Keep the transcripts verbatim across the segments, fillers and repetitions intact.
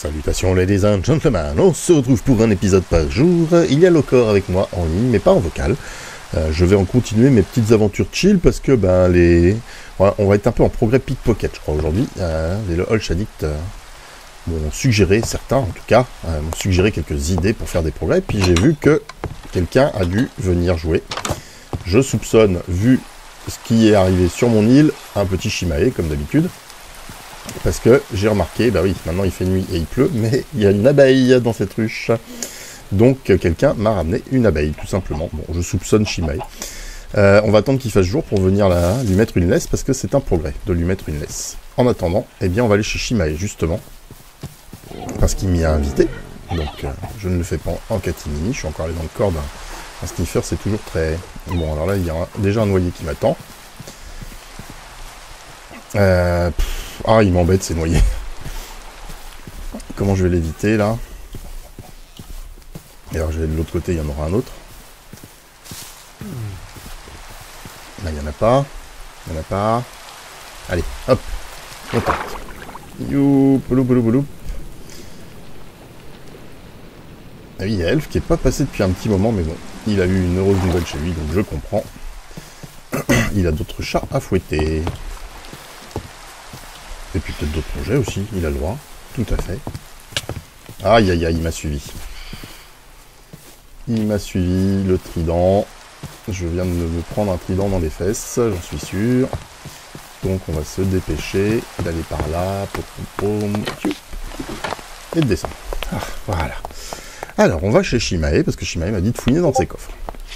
Salutations ladies and gentlemen, on se retrouve pour un épisode par jour. Il y a Locor avec moi en ligne, mais pas en vocal. Euh, je vais en continuer mes petites aventures chill parce que ben les, on va être un peu en progrès pickpocket, je crois aujourd'hui. Euh, les Holch Addict euh, m'ont suggéré, certains en tout cas, euh, m'ont suggéré quelques idées pour faire des progrès. Puis j'ai vu que quelqu'un a dû venir jouer. Je soupçonne, vu ce qui est arrivé sur mon île, un petit Shimae comme d'habitude. Parce que j'ai remarqué, bah oui, maintenant il fait nuit et il pleut, mais il y a une abeille dans cette ruche. Donc quelqu'un m'a ramené une abeille, tout simplement. Bon, je soupçonne Shimae. Euh, on va attendre qu'il fasse jour pour venir là, lui mettre une laisse, parce que c'est un progrès de lui mettre une laisse. En attendant, eh bien on va aller chez Shimae, justement. Parce qu'il m'y a invité. Donc euh, je ne le fais pas en catimini, je suis encore allé dans le corps d'un sniffer, c'est toujours très... Bon, alors là, il y a déjà un noyer qui m'attend. Euh... Pff, ah, il m'embête ces noyés. Comment je vais l'éviter là? Et alors, je vais de l'autre côté, il y en aura un autre. Là, il n'y en a pas. Il n'y en a pas. Allez, hop. On tente. You, boulou, boulou, boulou. Ah oui, il y a Elf qui n'est pas passé depuis un petit moment, mais bon. Il a eu une heureuse nouvelle chez lui, donc je comprends. Il a d'autres chats à fouetter. Et puis peut-être d'autres projets aussi, il a le droit. Tout à fait. Aïe aïe aïe, il m'a suivi. Il m'a suivi, le trident. Je viens de me prendre un trident dans les fesses, j'en suis sûr. Donc on va se dépêcher d'aller par là. Pom, pom, pom, et de descendre. Ah, voilà. Alors on va chez Shimae, parce que Shimae m'a dit de fouiller dans ses coffres.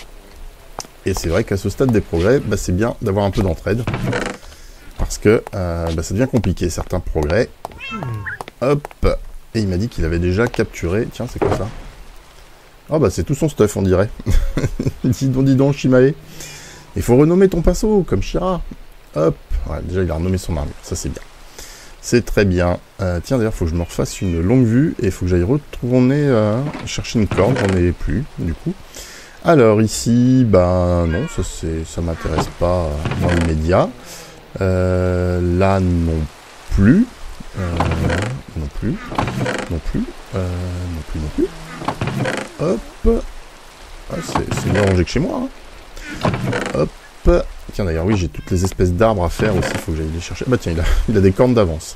Et c'est vrai qu'à ce stade des progrès, bah, c'est bien d'avoir un peu d'entraide. Parce que euh, bah, ça devient compliqué, certains progrès. Hop. Et il m'a dit qu'il avait déjà capturé... Tiens, c'est quoi ça? Ah bah c'est tout son stuff, on dirait. dis donc, dis donc, Shimae. Il faut renommer ton pinceau, comme Shira. Hop. Ouais, déjà, il a renommé son armure. Ça, c'est bien. C'est très bien. Euh, tiens, d'ailleurs, il faut que je me refasse une longue vue. Et il faut que j'aille retourner euh, chercher une corde. J'en ai plus, du coup. Alors, ici, ben non, ça, ça m'intéresse pas euh, dans l'immédiat. Euh, là non plus, euh, non plus, non plus, euh, non plus, non plus. Hop, ah, c'est mieux rangé que chez moi. Hein. Hop, tiens d'ailleurs oui j'ai toutes les espèces d'arbres à faire aussi, il faut que j'aille les chercher. Bah tiens il a, il a des cornes d'avance.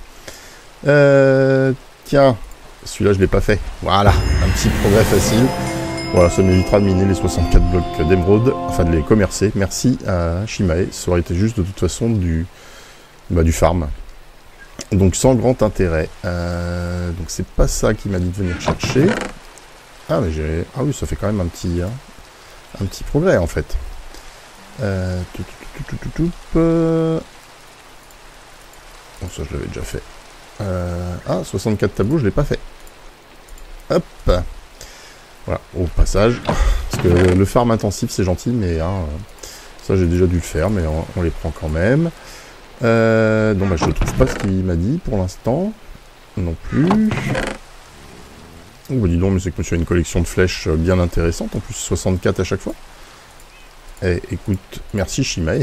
Euh, tiens, celui-là je l'ai pas fait. Voilà, un petit progrès facile. Voilà, ça m'évitera de miner les soixante-quatre blocs d'émeraude, enfin de les commercer. Merci à Shimae, ça aurait été juste de toute façon du, bah, du farm. Donc sans grand intérêt. Euh, donc c'est pas ça qui m'a dit de venir chercher. Ah mais j'ai... Ah oui, ça fait quand même un petit, hein, un petit progrès en fait. Euh, tout, tout, tout, tout, tout, euh... Bon ça je l'avais déjà fait. Euh... Ah, soixante-quatre tableaux, je l'ai pas fait. Hop. Voilà, au passage, parce que le farm intensif c'est gentil, mais hein, ça j'ai déjà dû le faire, mais on, on les prend quand même. Euh, donc bah, je ne trouve pas ce qu'il m'a dit pour l'instant, non plus. Oh bah dis donc, mais c'est que monsieur a une collection de flèches bien intéressante, en plus soixante-quatre à chaque fois. Eh, écoute, merci Shimae.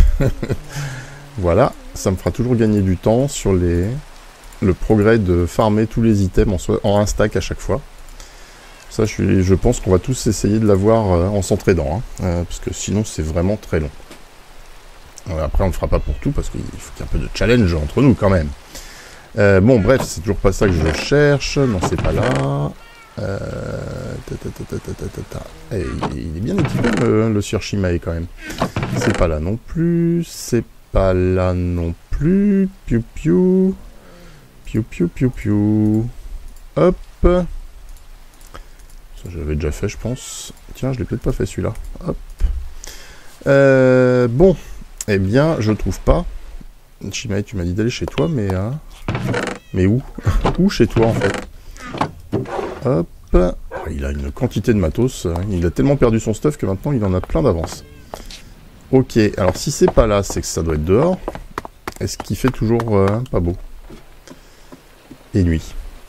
Voilà, ça me fera toujours gagner du temps sur les le progrès de farmer tous les items en, en un stack à chaque fois. Ça, je, suis, je pense qu'on va tous essayer de l'avoir euh, en s'entraidant, hein, euh, parce que sinon, c'est vraiment très long. Euh, après, on ne le fera pas pour tout, parce qu'il faut qu'il y ait un peu de challenge entre nous, quand même. Euh, bon, bref, c'est toujours pas ça que je cherche. Non, c'est pas là. Euh, ta, ta, ta, ta, ta, ta, ta. Et il, il est bien équipé, le, le Sir Shimae, quand même. C'est pas là non plus. C'est pas là non plus. Piu, piu. Piu, piu, piu, piu. Hop. J'avais déjà fait, je pense. Tiens, je l'ai peut-être pas fait celui-là. Hop. Euh, bon. Eh bien, je trouve pas. Shimae, tu m'as dit d'aller chez toi, mais... Hein, mais où? Où chez toi, en fait? Hop. Il a une quantité de matos. Il a tellement perdu son stuff que maintenant, il en a plein d'avance. Ok. Alors, si c'est pas là, c'est que ça doit être dehors. Est-ce qu'il fait toujours euh, pas beau? Et nuit.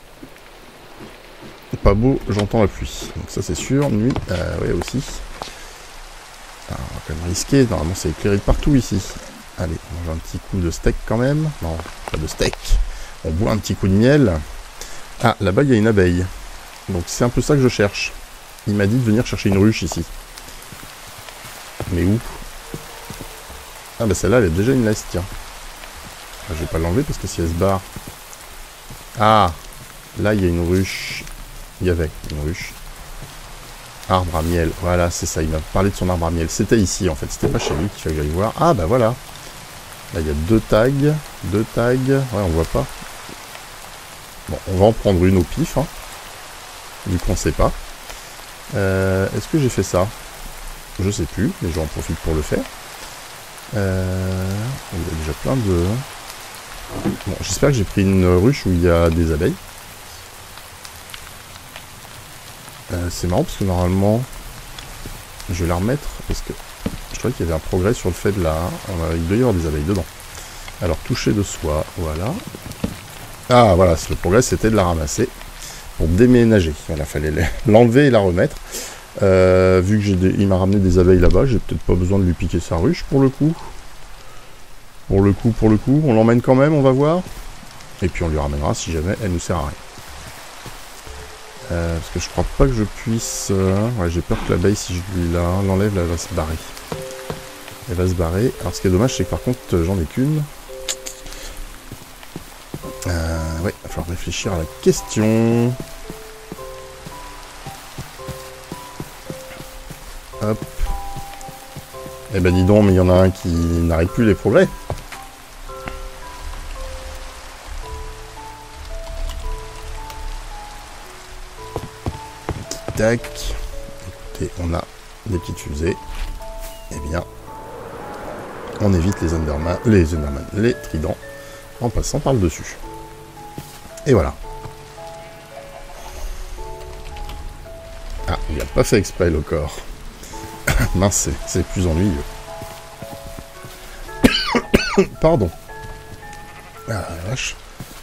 Pas beau, j'entends la pluie. Donc ça c'est sûr, nuit, euh, ouais aussi. Alors, on va quand même risquer, normalement c'est éclairé de partout ici. Allez, on mange un petit coup de steak quand même. Non, pas de steak. On boit un petit coup de miel. Ah, là-bas, il y a une abeille. Donc c'est un peu ça que je cherche. Il m'a dit de venir chercher une ruche ici. Mais où? Ah bah celle-là, elle est déjà une laisse, tiens. Ah, je vais pas l'enlever parce que si elle se barre... Ah, là, il y a une ruche. Il y avait une ruche. Arbre à miel. Voilà, c'est ça. Il m'a parlé de son arbre à miel. C'était ici, en fait. C'était pas chez lui qu'il fallait que j'aille voir. Ah, bah voilà. Là, il y a deux tags. Deux tags. Ouais, on voit pas. Bon, on va en prendre une au pif, hein. Vu qu'on sait pas. Euh, Est-ce que j'ai fait ça? Je sais plus, mais j'en profite pour le faire. Euh, il y a déjà plein de... Bon, j'espère que j'ai pris une ruche où il y a des abeilles. Euh, c'est marrant parce que normalement, je vais la remettre parce que je trouvais qu'il y avait un progrès sur le fait de la... On a... Il doit y avoir des abeilles dedans. Alors, toucher de soie, voilà. Ah, voilà, le progrès, c'était de la ramasser pour déménager. Voilà, fallait l'enlever et la remettre. Euh, vu que j'ai des... il m'a ramené des abeilles là-bas, j'ai peut-être pas besoin de lui piquer sa ruche pour le coup. Pour le coup, pour le coup, on l'emmène quand même, on va voir. Et puis on lui ramènera si jamais elle nous sert à rien. Euh, parce que je crois pas que je puisse... Euh... Ouais, j'ai peur que l'abeille, si je lui l'enlève, elle va se barrer. Elle va se barrer. Alors ce qui est dommage, c'est que par contre, j'en ai qu'une. Euh, ouais, il va falloir réfléchir à la question. Hop. Eh ben dis donc, mais il y en a un qui n'arrête plus les progrès. Tac. Écoutez, on a des petites fusées. Eh bien, on évite les Enderman, les Enderman, les tridents, en passant par le dessus. Et voilà. Ah, il n'a pas fait exprès le corps. Mince, c'est plus ennuyeux. Pardon. Ah la vache.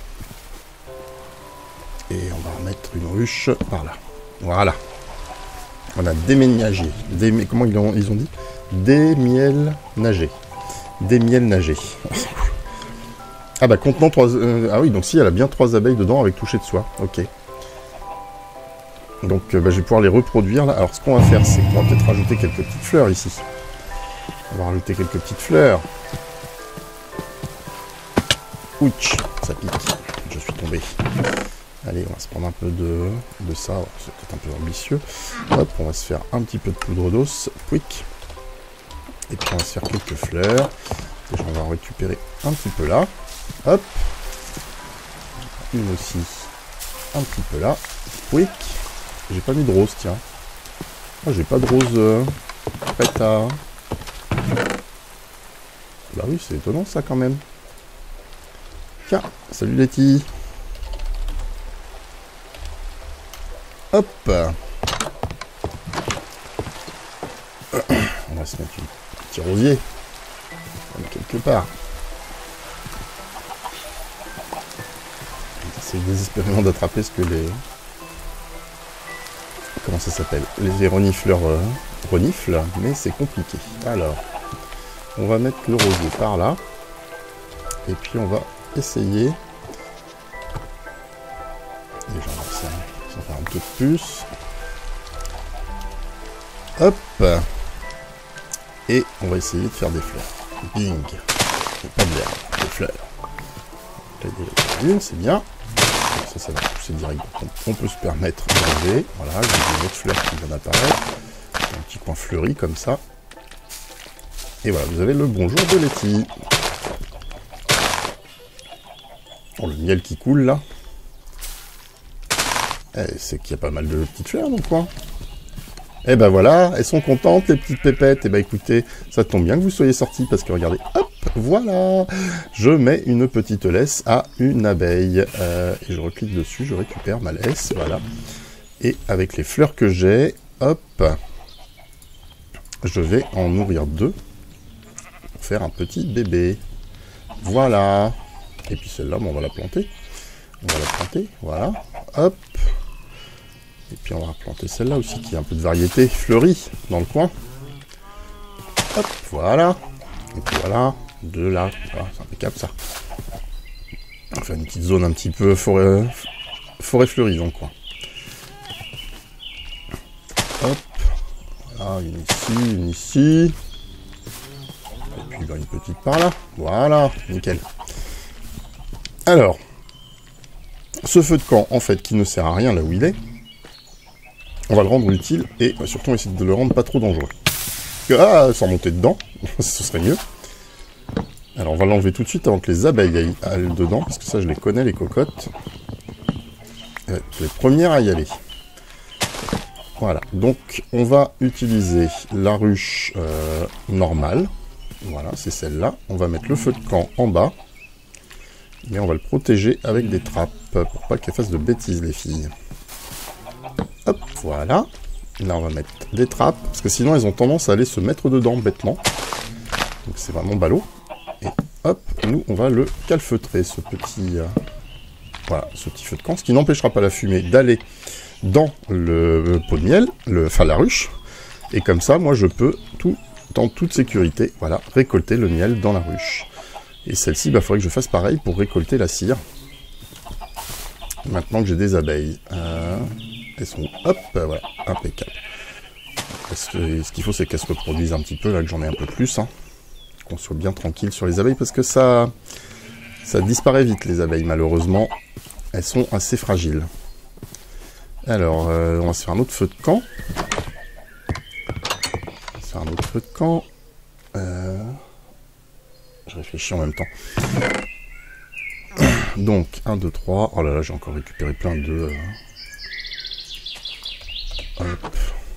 Et on va remettre une ruche par là. Voilà. On a déménagé. Dé... Comment ils ont, ils ont dit? Démiel-nagé. Démiel-nagé. Ah bah contenant trois... Euh, ah oui, donc si, elle a bien trois abeilles dedans avec toucher de soie. Ok. Donc euh, bah, je vais pouvoir les reproduire là. Alors ce qu'on va faire, c'est qu'on va peut-être rajouter quelques petites fleurs ici. On va rajouter quelques petites fleurs. Ouch, ça pique. Je suis tombé. Allez, on va se prendre un peu de, de ça. C'est peut-être un peu ambitieux. Hop, on va se faire un petit peu de poudre d'os. Quick. Et puis on va se faire quelques fleurs. Déjà, on va en récupérer un petit peu là. Hop. Une aussi. Un petit peu là. Quick. J'ai pas mis de rose, tiens. Ah, j'ai pas de rose euh, prête à... Bah oui, c'est étonnant ça quand même. Tiens, salut Letty. Hop. On va se mettre un petit rosier. Quelque part. C'est désespérément d'attraper ce que les... Comment ça s'appelle? Les renifleurs euh, reniflent, mais c'est compliqué. Alors, on va mettre le rosier par là. Et puis on va essayer. Déjà, on va ça faire un peu de plus. Hop. Et on va essayer de faire des fleurs. Bing. Pas de l'herbe, des fleurs. Là, déjà une, c'est bien. Ça, ça va pousser direct. Donc, on peut se permettre d'enlever. Voilà, j'ai une autre fleur qui vient d'apparaître. Un petit coin fleuri comme ça. Et voilà, vous avez le bonjour de Letty. Oh, le miel qui coule là. Eh, c'est qu'il y a pas mal de petites fleurs dans le coin. Et ben voilà, elles sont contentes les petites pépettes. Et ben écoutez, ça tombe bien que vous soyez sortis parce que regardez, hop, voilà, je mets une petite laisse à une abeille. Euh, et je reclique dessus, je récupère ma laisse, voilà. Et avec les fleurs que j'ai, hop, je vais en nourrir deux pour faire un petit bébé. Voilà. Et puis celle-là, bon, on va la planter. On va la planter, voilà, hop. Et puis on va planter celle-là aussi, qui a un peu de variété fleurie dans le coin. Hop, voilà. Et puis voilà, deux là. Voilà, c'est impeccable ça. On va faire une petite zone un petit peu forêt, forêt fleurie dans le coin. Hop. Voilà, une ici, une ici. Et puis bah, une petite par là. Voilà, nickel. Alors, ce feu de camp, en fait, qui ne sert à rien là où il est, on va le rendre utile et bah, surtout on va essayer de le rendre pas trop dangereux. Ah, sans monter dedans, ce serait mieux. Alors on va l'enlever tout de suite avant que les abeilles aillent, aillent dedans, parce que ça je les connais, les cocottes. Euh, les premières à y aller. Voilà, donc on va utiliser la ruche euh, normale. Voilà, c'est celle-là. On va mettre le feu de camp en bas. Et on va le protéger avec des trappes, pour pas qu'elles fassent de bêtises les filles. Hop, voilà. Là, on va mettre des trappes, parce que sinon, elles ont tendance à aller se mettre dedans bêtement. Donc, c'est vraiment ballot. Et hop, nous, on va le calfeutrer, ce petit, euh, voilà, ce petit feu de camp, ce qui n'empêchera pas la fumée d'aller dans le pot de miel, le, enfin la ruche. Et comme ça, moi, je peux, tout, en toute sécurité, voilà, récolter le miel dans la ruche. Et celle-ci, il bah, faudrait que je fasse pareil pour récolter la cire. Maintenant que j'ai des abeilles. Euh... Elles sont, hop, euh, voilà, impeccable. Parce que ce qu'il faut, c'est qu'elles se reproduisent un petit peu, là, que j'en ai un peu plus. Hein. Qu'on soit bien tranquille sur les abeilles, parce que ça, ça disparaît vite, les abeilles, malheureusement. Elles sont assez fragiles. Alors, euh, on va se faire un autre feu de camp. On va se faire un autre feu de camp. Euh... Je réfléchis en même temps. Donc, un, deux, trois. Oh là là, j'ai encore récupéré plein d'œufs. Euh... Hop.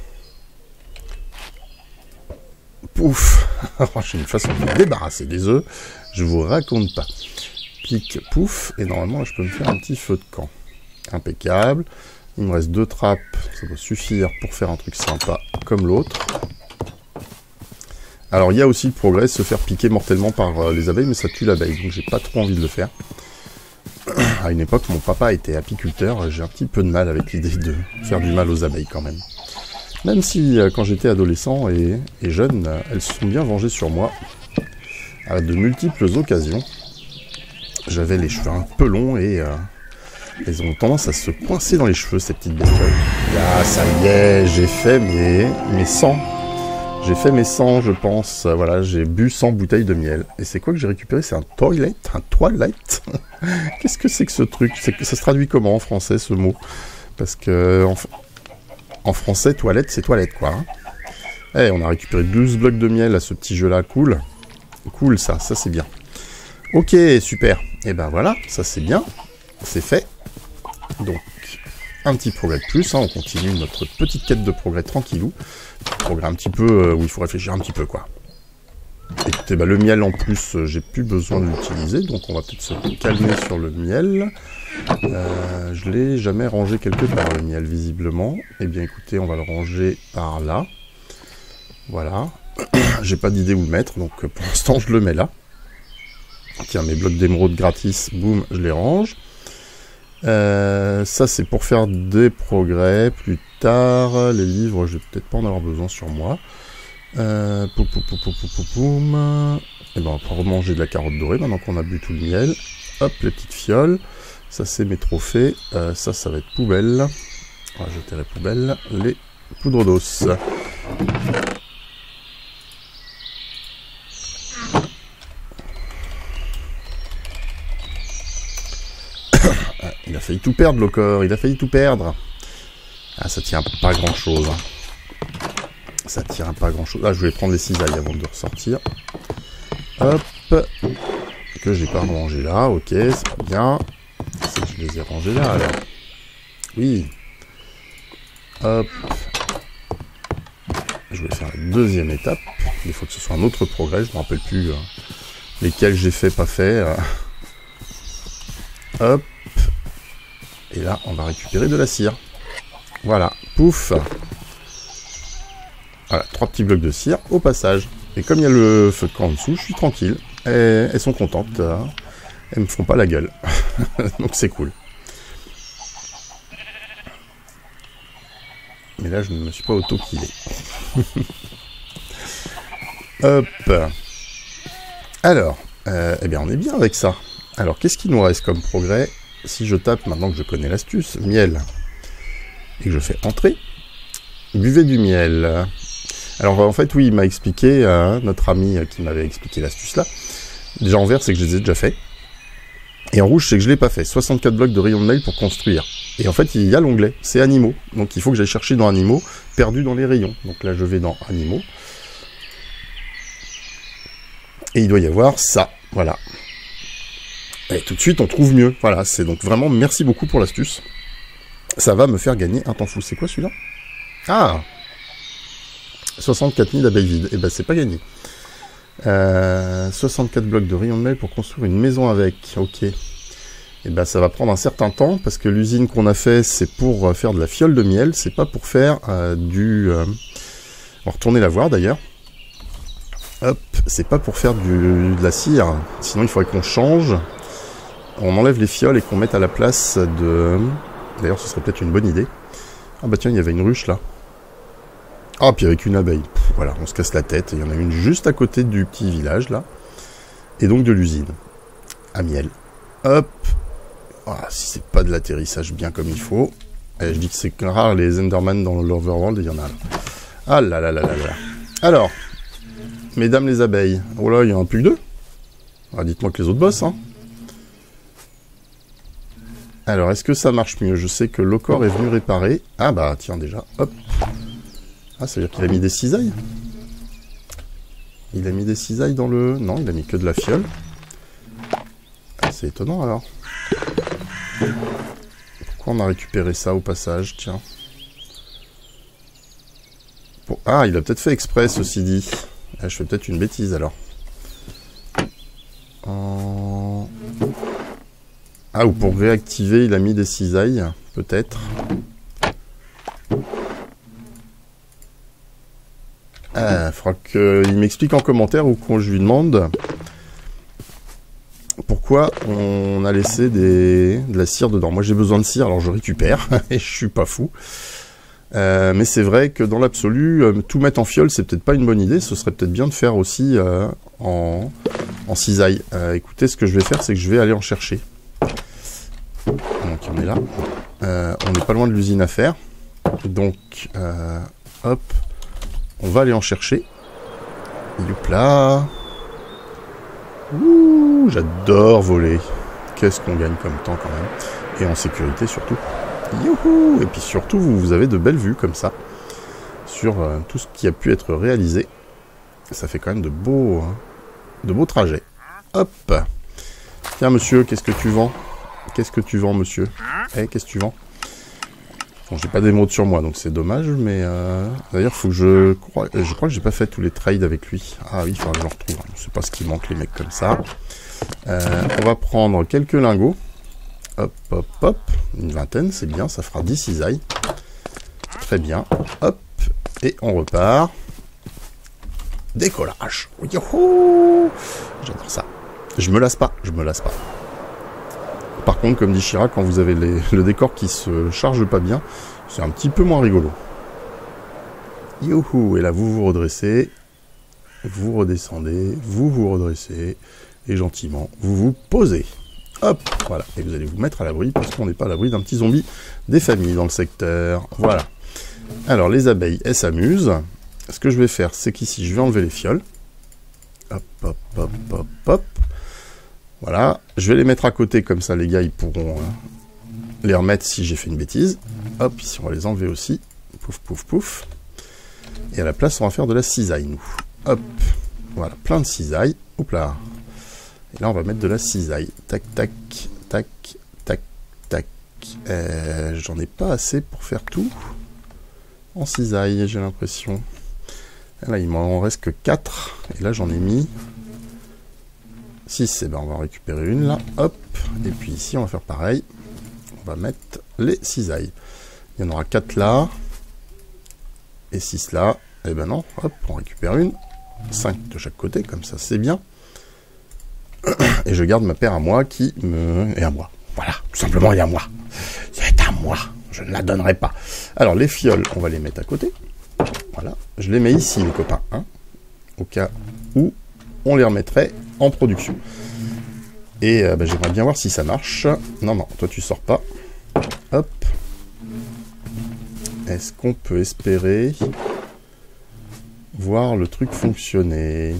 Pouf. J'ai une façon de me débarrasser des œufs. Je vous raconte pas. Pique, pouf. Et normalement, là, je peux me faire un petit feu de camp. Impeccable. Il me reste deux trappes. Ça doit suffire pour faire un truc sympa comme l'autre. Alors, il y a aussi le progrès, se faire piquer mortellement par euh, les abeilles, mais ça tue l'abeille. Donc, j'ai pas trop envie de le faire. À une époque, mon papa était apiculteur, j'ai un petit peu de mal avec l'idée de faire du mal aux abeilles quand même. Même si, euh, quand j'étais adolescent et, et jeune, euh, elles se sont bien vengées sur moi à de multiples occasions. J'avais les cheveux un peu longs et euh, elles ont tendance à se coincer dans les cheveux, ces petites bestioles. Ah, ça y est, j'ai fait mes, mes cent. J'ai fait mes cent, je pense. Euh, voilà, j'ai bu cent bouteilles de miel. Et c'est quoi que j'ai récupéré? C'est un toilet, un toilette. Qu'est-ce que c'est que ce truc? Que ça se traduit comment en français, ce mot? Parce que en, en français, toilette, c'est toilette, quoi. Hein. Eh, on a récupéré douze blocs de miel à ce petit jeu-là. Cool. Cool, ça. Ça, c'est bien. Ok, super. Et ben voilà, ça, c'est bien. C'est fait. Donc, un petit progrès de plus. Hein. On continue notre petite quête de progrès tranquillou. Progrès un petit peu euh, où il faut réfléchir un petit peu, quoi. Écoutez, bah, le miel en plus, euh, j'ai plus besoin de l'utiliser, donc on va peut-être se calmer sur le miel. Euh, je l'ai jamais rangé quelque part, le miel, visiblement. Eh bien, écoutez, on va le ranger par là. Voilà. J'ai pas d'idée où le mettre, donc euh, pour l'instant, je le mets là. Tiens, mes blocs d'émeraude gratis, boum, je les range. Euh, ça, c'est pour faire des progrès plus tard. Les livres, je vais peut-être pas en avoir besoin sur moi. Euh, poum, poum, poum, poum, poum, poum. Et ben, on va remanger de la carotte dorée maintenant qu'on a bu tout le miel. Hop, les petites fioles. Ça, c'est mes trophées. Euh, ça, ça va être poubelle. On va jeter la poubelle. Les poudres d'os. Il a failli tout perdre, le corps. Il a failli tout perdre. Ah, ça tient pas grand-chose. Ça tient pas grand-chose. Ah, je vais prendre les cisailles avant de ressortir. Hop. Que j'ai pas rangé là. Ok, c'est pas bien. C'est que je les ai rangés là, alors. Oui. Hop. Je vais faire la deuxième étape. Il faut que ce soit un autre progrès. Je me rappelle plus euh, lesquels j'ai fait, pas fait. Euh. Hop. Et là, on va récupérer de la cire. Voilà. Pouf. Voilà, trois petits blocs de cire au passage. Et comme il y a le feu de camp en dessous, je suis tranquille. Et elles sont contentes. Hein. Elles me font pas la gueule. Donc c'est cool. Mais là, je ne me suis pas auto-killé. Hop. Alors, euh, eh bien, on est bien avec ça. Alors, qu'est-ce qu'il nous reste comme progrès? si je tape, maintenant que je connais l'astuce, miel, et que je fais entrer, buvez du miel. Alors en fait, oui, il m'a expliqué, euh, notre ami qui m'avait expliqué l'astuce là. Déjà en vert, c'est que je les ai déjà fait. Et en rouge, c'est que je ne l'ai pas fait. soixante-quatre blocs de rayon de mail pour construire. Et en fait, il y a l'onglet, c'est animaux. Donc il faut que j'aille chercher dans animaux, perdu dans les rayons. Donc là, je vais dans animaux. Et il doit y avoir ça, voilà. Et tout de suite, on trouve mieux. Voilà, c'est donc vraiment, merci beaucoup pour l'astuce. Ça va me faire gagner un temps fou. C'est quoi celui-là? Ah, soixante-quatre mille abeilles vides. Eh ben, c'est pas gagné. Euh, soixante-quatre blocs de rayon de mail pour construire une maison avec. Ok. Et eh ben, ça va prendre un certain temps parce que l'usine qu'on a fait, c'est pour faire de la fiole de miel. C'est pas pour faire euh, du. Euh... On va retourner la voir d'ailleurs. Hop, c'est pas pour faire du, de la cire. Sinon, il faudrait qu'on change. On enlève les fioles et qu'on mette à la place de. D'ailleurs, ce serait peut-être une bonne idée. Ah bah tiens, il y avait une ruche là. Ah, puis avec une abeille. Pff, voilà, on se casse la tête. Il y en a une juste à côté du petit village, là. Et donc de l'usine. À miel. Hop. Ah, si c'est pas de l'atterrissage bien comme il faut. Et je dis que c'est rare les Enderman dans l'Overworld, il y en a là. Ah là là là là là. Alors, mesdames les abeilles. Oh là, il y en a plus que deux. Ah, dites-moi que les autres bossent, hein. Alors, est-ce que ça marche mieux? Je sais que Locor est venu réparer. Ah bah, tiens, déjà. Hop. Ah, ça veut dire qu'il a mis des cisailles? Il a mis des cisailles dans le... Non, il a mis que de la fiole. Ah, c'est étonnant, alors. Pourquoi on a récupéré ça au passage? Tiens. Bon. Ah, il a peut-être fait exprès, ceci dit. Ah, je fais peut-être une bêtise, alors. Euh... Ah, ou pour réactiver, il a mis des cisailles, peut-être. Ah, il faudra qu'il m'explique en commentaire ou qu'on je lui demande pourquoi on a laissé des, de la cire dedans. Moi, j'ai besoin de cire, alors je récupère, et je suis pas fou. Euh, mais c'est vrai que dans l'absolu, euh, tout mettre en fiole, c'est peut-être pas une bonne idée. Ce serait peut-être bien de faire aussi euh, en, en cisaille. Euh, écoutez, ce que je vais faire, c'est que je vais aller en chercher. Donc, on est là. Euh, on n'est pas loin de l'usine à faire. Donc, euh, hop, on va aller en chercher. Youpla. Ouh, j'adore voler. Qu'est-ce qu'on gagne comme temps quand même. Et en sécurité surtout. Youhou! Et puis surtout, vous, vous avez de belles vues comme ça. Sur euh, tout ce qui a pu être réalisé. Ça fait quand même de beaux, hein, de beaux trajets. Hop. Tiens monsieur, qu'est-ce que tu vends? Qu'est-ce que tu vends, monsieur? Eh, qu'est-ce que tu vends? Bon, j'ai pas d'émeraude sur moi, donc c'est dommage, mais... Euh... D'ailleurs, faut que je crois... Je crois que j'ai pas fait tous les trades avec lui. Ah oui, il faudra que je le retrouve. Je sais pas ce qui manque, les mecs comme ça. Euh, on va prendre quelques lingots. Hop, hop, hop. Une vingtaine, c'est bien, ça fera dix cisailles. Très bien. Hop. Et on repart. Décollage. Youhou! J'adore ça. Je me lasse pas, je me lasse pas. Par contre, comme dit Chirac, quand vous avez les, le décor qui se charge pas bien, c'est un petit peu moins rigolo. Youhou! Et là, vous vous redressez, vous redescendez, vous vous redressez, et gentiment, vous vous posez. Hop! Voilà. Et vous allez vous mettre à l'abri, parce qu'on n'est pas à l'abri d'un petit zombie des familles dans le secteur. Voilà. Alors, les abeilles, elles s'amusent. Ce que je vais faire, c'est qu'ici, je vais enlever les fioles. Hop, hop, hop, hop, hop. Voilà, je vais les mettre à côté, comme ça les gars ils pourront euh, les remettre si j'ai fait une bêtise. Hop, ici on va les enlever aussi. Pouf, pouf, pouf. Et à la place on va faire de la cisaille nous. Hop, voilà, plein de cisaille. Hop là. Et là on va mettre de la cisaille. Tac, tac, tac, tac, tac. Euh, J'en ai pas assez pour faire tout en cisaille, j'ai l'impression. Là il m'en reste que quatre. Et là j'en ai mis... six, et ben on va en récupérer une là, hop, et puis ici on va faire pareil, on va mettre les cisailles. Il y en aura quatre là, et six là, et ben non, hop, on récupère une, cinq de chaque côté, comme ça c'est bien. Et je garde ma paire à moi qui me... est à moi, voilà, tout simplement elle est à moi. C'est à moi, je ne la donnerai pas. Alors les fioles, on va les mettre à côté, voilà, je les mets ici les copains, hein, au cas où on les remettrait en production. Et euh, bah, j'aimerais bien voir si ça marche. Non, non, toi tu sors pas. Hop. Est-ce qu'on peut espérer voir le truc fonctionner?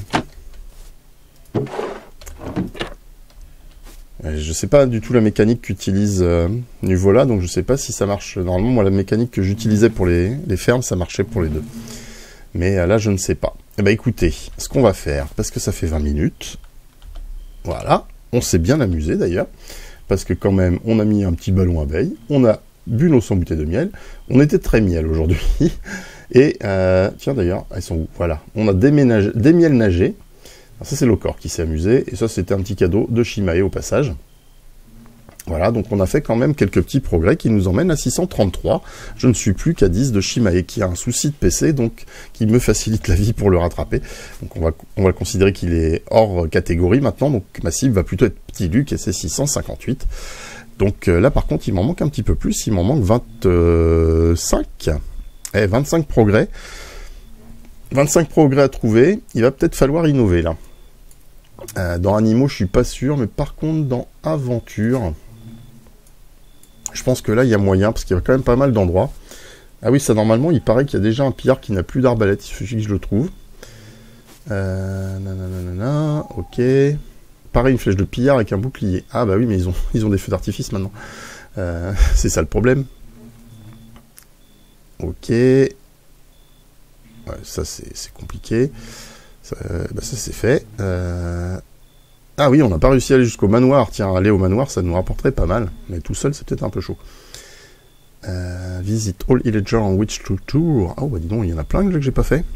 Je sais pas du tout la mécanique qu'utilise euh, Nuvola, donc je sais pas si ça marche. Normalement, moi, la mécanique que j'utilisais pour les, les fermes, ça marchait pour les deux. Mais euh, là, je ne sais pas. Eh ben, écoutez, ce qu'on va faire, parce que ça fait vingt minutes, voilà, on s'est bien amusé d'ailleurs, parce que quand même, on a mis un petit ballon abeille, on a bu nos cent bouteilles de miel, on était très miel aujourd'hui, et euh, tiens d'ailleurs, elles sont où? Voilà, on a déménagé, des miels nagés. Alors ça c'est Locor qui s'est amusé, et ça c'était un petit cadeau de Shimae au passage. Voilà, donc on a fait quand même quelques petits progrès qui nous emmènent à six cent trente-trois. Je ne suis plus qu'à dix de Shimae, qui a un souci de P C, donc qui me facilite la vie pour le rattraper. Donc on va, on va considérer qu'il est hors catégorie maintenant, donc ma cible va plutôt être Petit Luc, et c'est six cent cinquante-huit. Donc euh, là par contre il m'en manque un petit peu plus, il m'en manque vingt-cinq. Eh, vingt-cinq progrès. vingt-cinq progrès à trouver, il va peut-être falloir innover là. Euh, dans Animaux, je suis pas sûr, mais par contre dans Aventure, je pense que là il y a moyen, parce qu'il y a quand même pas mal d'endroits. Ah oui, ça normalement, il paraît qu'il y a déjà un pillard qui n'a plus d'arbalète, il suffit que je le trouve. Euh, nanana, ok. Pareil, une flèche de pillard avec un bouclier. Ah bah oui, mais ils ont, ils ont des feux d'artifice maintenant. Euh, c'est ça le problème. Ok. Ouais, ça c'est compliqué. Ça, bah, ça c'est fait. Euh... Ah oui, on n'a pas réussi à aller jusqu'au manoir. Tiens, aller au manoir, ça nous rapporterait pas mal. Mais tout seul, c'est peut-être un peu chaud. Euh, visit all Illager on Witch Tour. Oh, bah dis donc, il y en a plein que j'ai pas fait.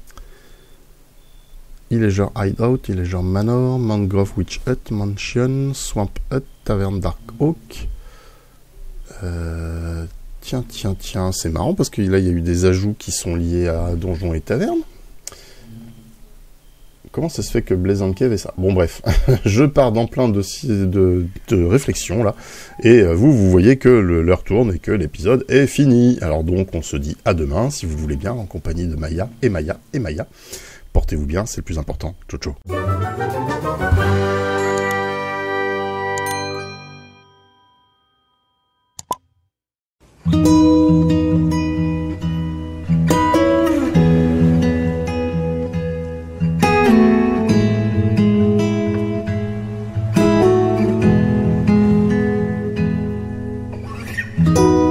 Illager Hideout, Illager Manor, Mangrove Witch Hut, Mansion, Swamp Hut, Taverne Dark Oak. Euh... Tiens, tiens, tiens, c'est marrant parce que là, il y a eu des ajouts qui sont liés à Donjons et Tavernes. Comment ça se fait que Blazing Cave et ça? Bon, bref, je pars dans plein de, de, de réflexions, là, et vous, vous voyez que l'heure tourne et que l'épisode est fini. Alors donc, on se dit à demain, si vous voulez bien, en compagnie de Maya, et Maya, et Maya. Portez-vous bien, c'est le plus important. Ciao, ciao. Thank you.